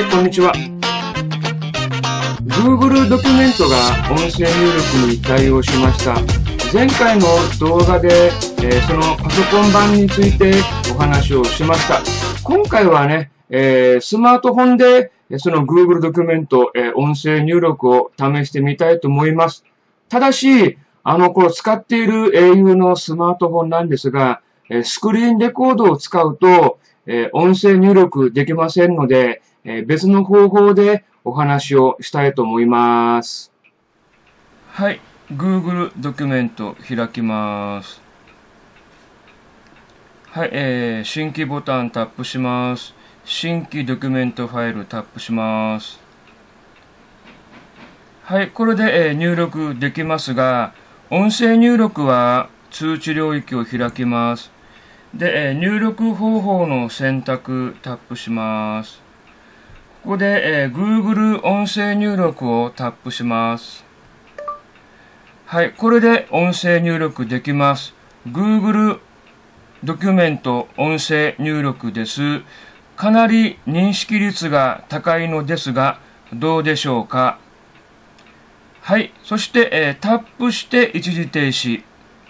こんにちは。Google ドキュメントが音声入力に対応しました。前回の動画で、そのパソコン版についてお話をしました。今回はね、スマートフォンでその Google ドキュメント、音声入力を試してみたいと思います。ただし、これ使っている au のスマートフォンなんですが、スクリーンレコードを使うと、音声入力できませんので、別の方法でお話をしたいと思います。はい、Google ドキュメント開きます。はい、新規ボタンタップします。新規ドキュメントファイルタップします。はい、これで、入力できますが、音声入力は通知領域を開きます。で、入力方法の選択タップします。ここで、Google 音声入力をタップします。はい、これで音声入力できます。Google ドキュメント音声入力です。かなり認識率が高いのですが、どうでしょうか。はい、そして、タップして一時停止。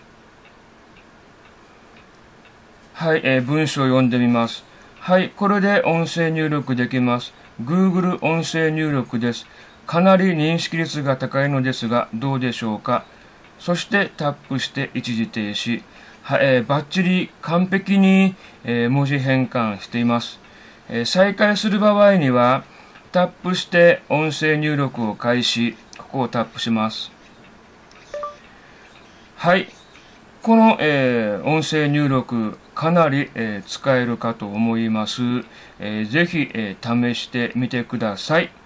はい、文章を読んでみます。はい、これで音声入力できます。Google 音声入力です。かなり認識率が高いのですが、どうでしょうか。そしてタップして一時停止。はい、バッチリ完璧に、文字変換しています。再開する場合には、タップして音声入力を開始。ここをタップします。はい。この、音声入力かなり、使えるかと思います。ぜひ、試してみてください。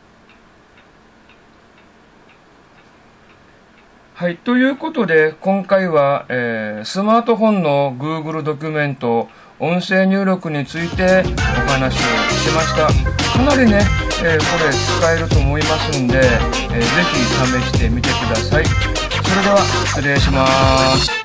はい。ということで、今回は、スマートフォンの Google ドキュメント音声入力についてお話をしました。かなりね、これ使えると思いますんで、ぜひ試してみてください。それでは失礼します。